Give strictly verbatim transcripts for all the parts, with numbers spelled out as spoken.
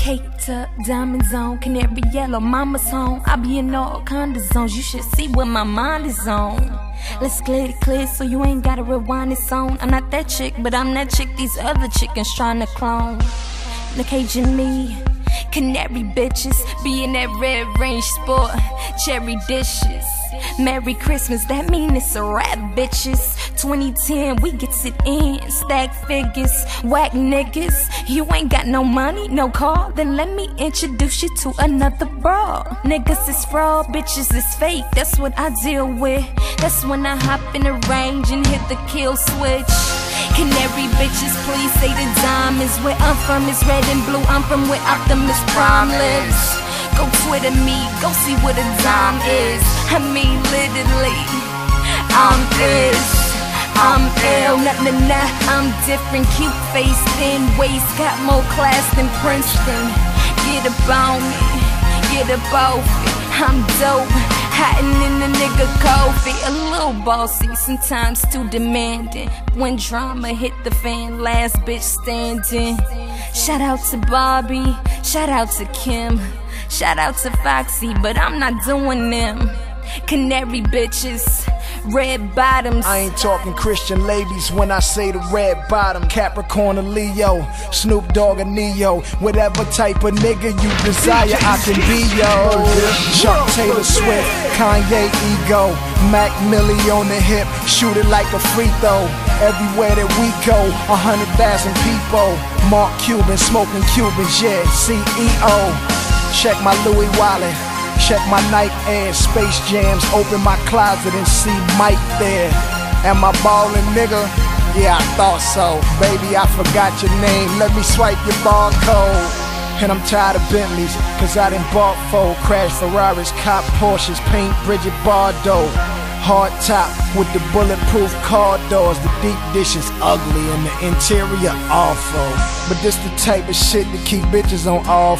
Caked up, diamonds on, canary yellow, mama's home. I be in all kind of zones, you should see what my mind is on. Let's clear it clear so you ain't gotta rewind this song. I'm not that chick, but I'm that chick these other chickens tryna clone. The Cajun me, canary bitches, be in that red range sport, cherry dishes. Merry Christmas, that mean it's a rap, bitches. Twenty ten, we gets it in, stack figures, whack niggas. You ain't got no money, no car, then let me introduce you to another bra. Niggas is fraud, bitches is fake, that's what I deal with. That's when I hop in the range and hit the kill switch. Canary bitches, please say the diamonds. Where I'm from is red and blue, I'm from where Optimus Prime lives. Go Twitter me, go see what a dime is. I mean literally, I'm this, I'm ill, nah nah nah, I'm different. Cute face, thin waist, got more class than Princeton. Get up on me, get up off it, I'm dope, hiding in the nigga coffee. A little bossy, sometimes too demanding. When drama hit the fan, last bitch standing. Shout out to Bobby, shout out to Kim, shout out to Foxy, but I'm not doing them. Canary bitches, red bottoms. I ain't talking Christian ladies when I say the red bottom. Capricorn or Leo, Snoop Dogg or Neo. Whatever type of nigga you desire, I can be, yo. Chuck Taylor Swift, Kanye ego, Mac Millie on the hip, shoot it like a free throw. Everywhere that we go, a hundred thousand people. Mark Cuban, smoking Cubans, yeah, C E O. Check my Louis wallet, check my Nike Air, Space Jams, open my closet and see Mike there. Am I ballin', nigga? Yeah, I thought so. Baby, I forgot your name, let me swipe your barcode. And I'm tired of Bentleys, cause I done bought four. Crash Ferraris, cop Porsches, paint Bridget Bardot. Hard top with the bulletproof car doors. The deep dish is ugly and the interior awful. But this the type of shit that keep bitches on all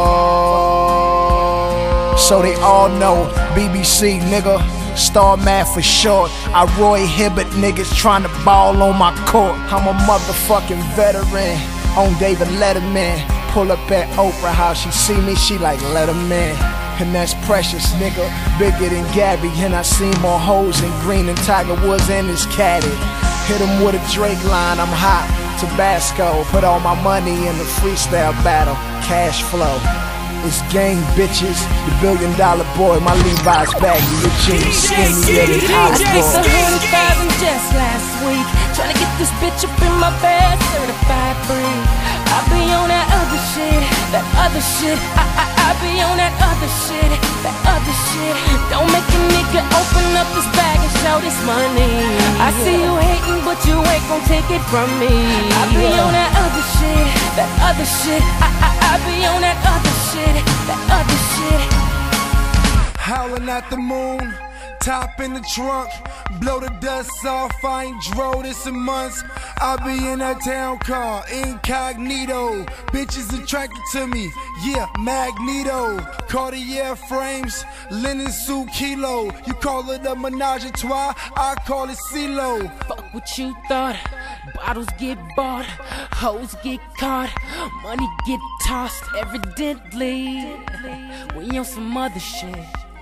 fours. So they all know, B B C nigga, Star Math for short. I Roy Hibbert niggas trying to ball on my court. I'm a motherfucking veteran on David Letterman. Pull up at Oprah House, she see me, she like Letterman. And that's precious, nigga, bigger than Gabby. And I seen more hoes in green than Tiger Woods and his caddy. Hit him with a Drake line, I'm hot, Tabasco. Put all my money in the freestyle battle, cash flow. It's gang bitches, the billion dollar boy. My Levi's baggy, your jeans skinny, yeah, they hot boy. I spent a hundred thousand just last week, trying to get this bitch up in my bed, certified free. I be on that other shit, that other shit. I, I, I be on that other shit, that other shit. Don't make a nigga open up this bag and show this money. I see you hating, but you ain't gon' take it from me. I be on that other shit, that other shit. I, I, I be on that other shit, that other shit. Howling at the moon, top in the trunk, blow the dust off, I ain't drove this in months. I be in that town car, incognito. Bitches attracted to me, yeah, Magneto. Cartier frames, linen suit kilo. You call it a menage a trois, I call it CeeLo. Fuck what you thought, bottles get bought, hoes get caught, money get tossed, evidently. We on some other shit.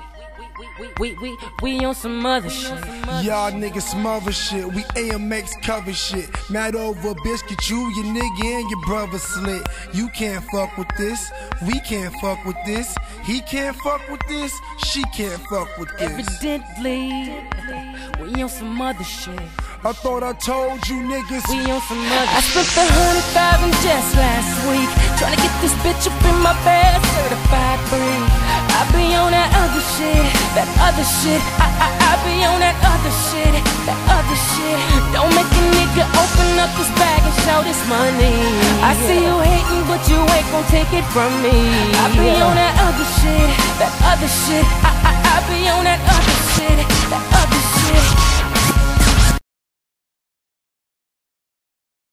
We, we, we, we on some other shit. Y'all niggas some other shit. We A M X cover shit. Mad over biscuit, you, your nigga, and your brother slit. You can't fuck with this. We can't fuck with this. He can't fuck with this. She can't fuck with this. Evidently, we on some other shit. I thought I told you niggas we on some other. I spent a hundred thousand just last week, trying to get this bitch up in my bed, certified free. I be on that other shit, that other shit. I, I, I be on that other shit, that other shit. Don't make a nigga open up this bag and show this money. I see you hating, but you ain't gon' take it from me. I be on that other shit, that other shit. I, I, I be on that other shit, that other shit.